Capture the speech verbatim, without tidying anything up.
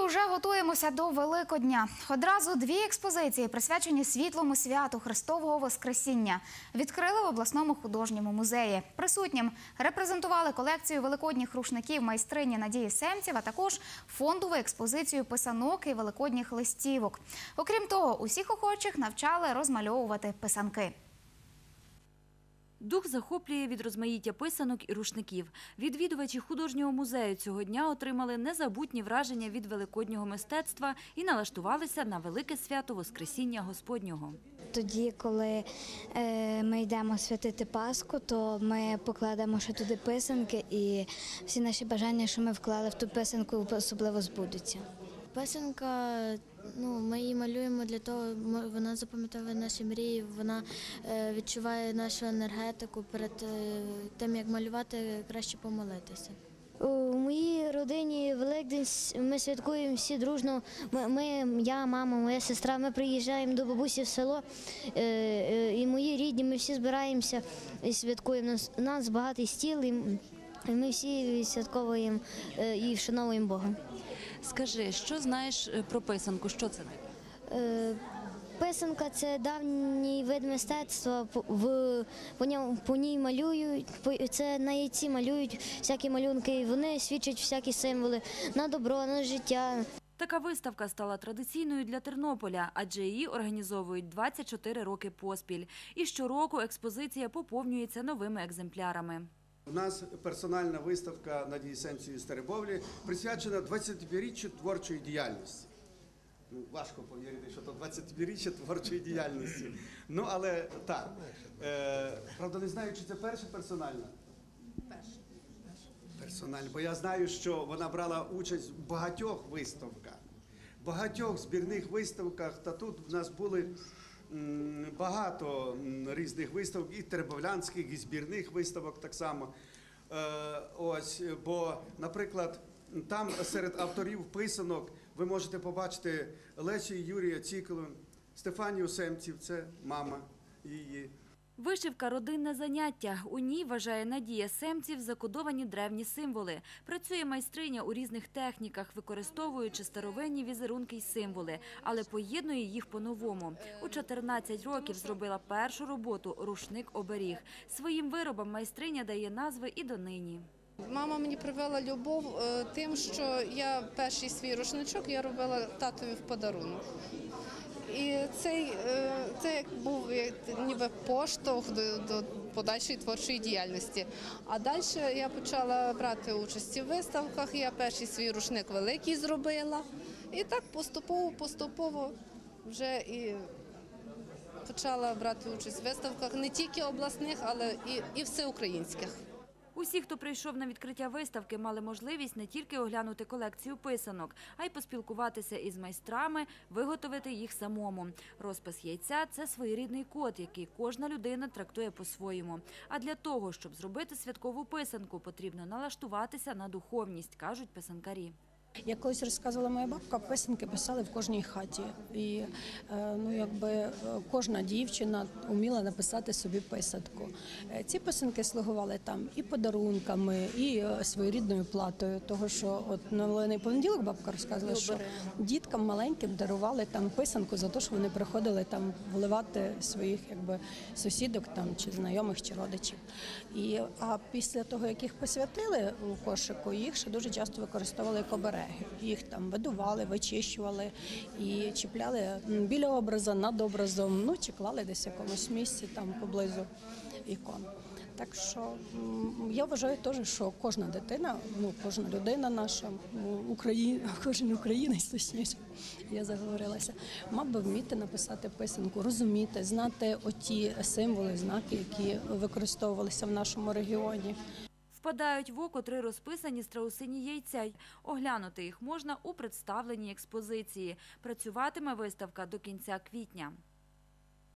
вже готуємося до Великодня. Одразу дві експозиції, присвячені світлому святу Христового Воскресіння, відкрили в обласному художньому музеї. Присутнім репрезентували колекцію великодніх рушників майстрині Надії Семців, а також фондову експозицію писанок і великодніх листівок. Окрім того, усіх охочих навчали розмальовувати писанки. Дух захоплює від розмаїття писанок і рушників. Відвідувачі художнього музею цього дня отримали незабутні враження від великоднього мистецтва і налаштувалися на велике свято Воскресіння Господнього. Тоді, коли ми йдемо святити Пасху, то ми покладемо ще туди писанки, і всі наші бажання, що ми вклали в ту писанку, особливо збудуться. Писанка, ну, ми її малюємо для того, вона запам'ятовує наші мрії, вона відчуває нашу енергетику. Перед тим, як малювати, краще помолитися. У моїй родині Великдень ми святкуємо всі дружно. Ми, ми, я, мама, моя сестра, ми приїжджаємо до бабусі в село, і мої рідні, ми всі збираємося і святкуємо. У нас багатий стіл, і ми всі святковуємо і вшановуємо Бога. Скажи, що знаєш про писанку? Що це таке? Писанка – це давній вид мистецтва, в, по, ньому, по ній малюють, це на яйці малюють всякі малюнки, вони свідчать всякі символи на добро, на життя. Така виставка стала традиційною для Тернополя, адже її організовують двадцять чотири роки поспіль. І щороку експозиція поповнюється новими екземплярами. У нас персональна виставка Надії Семців з Теребовлі присвячена двадцятиріччю творчої діяльності. Ну, важко повірити, що це двадцятиріччя творчої діяльності. Ну, але так. Е, правда, не знаю, чи це перша персональна? Перша. Персональна. Бо я знаю, що вона брала участь в багатьох виставках, багатьох збірних виставках. Та тут в нас були багато різних виставок, і теребовлянських, і збірних виставок так само. Е, ось, бо, наприклад, там серед авторів писанок ви можете побачити Лесю і Юрія Цікалу, Стефанію Семців, це мама її. Вишивка – родинне заняття. У ній, вважає Надія Семців, закодовані древні символи. Працює майстриня у різних техніках, використовуючи старовинні візерунки й символи, але поєднує їх по-новому. У чотирнадцять років зробила першу роботу – рушник-оберіг. Своїм виробам майстриня дає назви і донині. Мама мені привела любов тим, що я перший свій рушничок я робила татові в подарунок. І цей, це як був ніби поштовх до, до подальшої творчої діяльності. А далі я почала брати участь у виставках, я перший свій рушник великий зробила. І так поступово-поступово вже і почала брати участь у виставках не тільки обласних, але і, і всеукраїнських. Усі, хто прийшов на відкриття виставки, мали можливість не тільки оглянути колекцію писанок, а й поспілкуватися із майстрами, виготовити їх самому. Розпис яйця – це своєрідний код, який кожна людина трактує по-своєму. А для того, щоб зробити святкову писанку, потрібно налаштуватися на духовність, кажуть писанкарі. Як колись розказувала моя бабка, писанки писали в кожній хаті. І ну, якби, кожна дівчина вміла написати собі писанку. Ці писанки слугували там і подарунками, і своєрідною платою. Того, що от на Волиний понеділок бабка розказувала, що діткам маленьким дарували там писанку за те, що вони приходили там вливати своїх якби, сусідок там, чи знайомих, чи родичів. І, а після того, як їх посвятили у кошику, їх ще дуже часто використовували як обереги. Їх там видували, вичищували і чіпляли біля образу, над образом, ну, чи клали десь в якомусь місці там поблизу ікон. Так що я вважаю теж, що кожна дитина, ну, кожна людина наша, Україна, кожен українець, точніше, я заговорилася, мав би вміти написати писанку, розуміти, знати оті символи, знаки, які використовувалися в нашому регіоні. Впадають в око три розписані страусині яйця. Оглянути їх можна у представленій експозиції. Працюватиме виставка до кінця квітня.